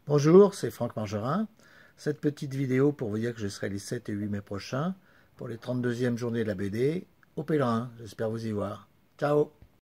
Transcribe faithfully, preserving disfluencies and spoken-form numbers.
Bonjour, c'est Franck Margerin. Cette petite vidéo pour vous dire que je serai les sept et huit mai prochains pour les trente-deuxièmes journées de la B D au Pèlerin. J'espère vous y voir. Ciao!